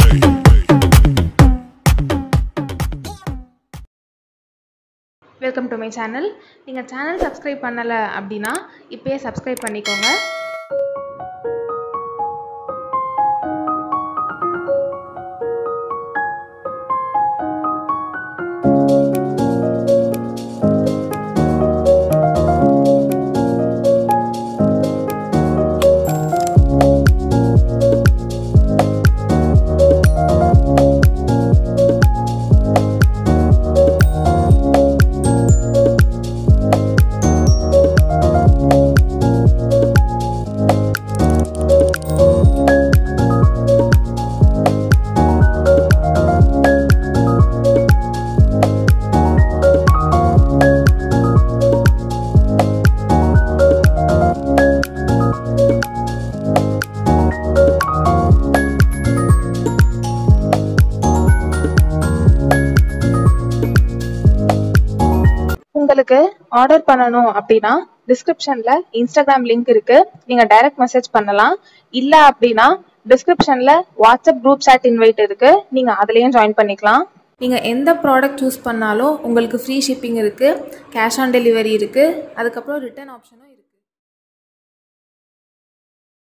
Welcome to my channel. நீங்கள் channel subscribe பண்ணலை அப்படின்னா இப்போயே சப்ஸ்கிரைப் பண்ணிக்கோங்க. உங்களுக்கு ஆர்டர் பண்ணணும் அப்படின்னா டிஸ்கிரிப்ஷன்ல இன்ஸ்டாகிராம் லிங்க் இருக்கு, நீங்க டைரக்ட் மெசேஜ் பண்ணலாம். இல்ல அப்படின்னா டிஸ்கிரிப்ஷன்ல வாட்ஸ்அப் குரூப் சாட் இன்வைட் இருக்கு, நீங்க அதுலயும் ஜாயின் பண்ணிக்கலாம். நீங்க எந்த ப்ராடக்ட் சூஸ் பண்ணாலும் உங்களுக்கு ஃப்ரீ ஷிப்பிங் இருக்கு, கேஷ் ஆன் டெலிவரி இருக்கு, அதுக்கப்புறம் ரிட்டர்ன் ஆப்ஷனும்